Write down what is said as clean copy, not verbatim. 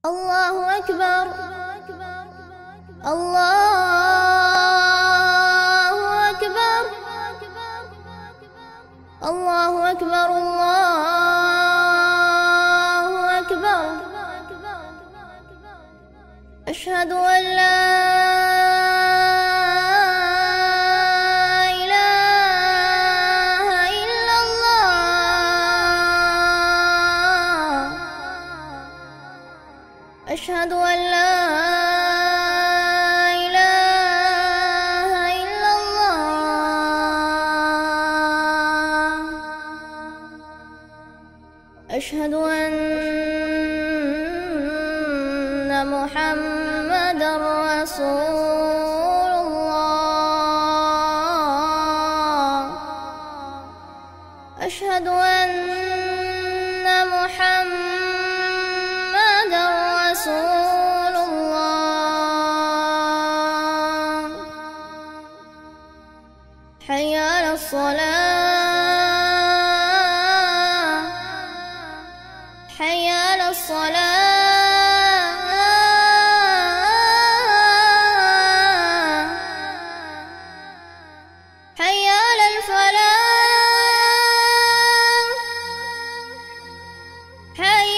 الله أكبر. الله أكبر. الله أكبر. الله أكبر. أشهد أن لا إله إلا الله. أشهد أن لا إله إلا الله. أشهد أن محمدًا رسول الله. أشهد أن محمدًا رسول الله. حي على الصلاة. حي على الصلاة. حي على الفلاح. حي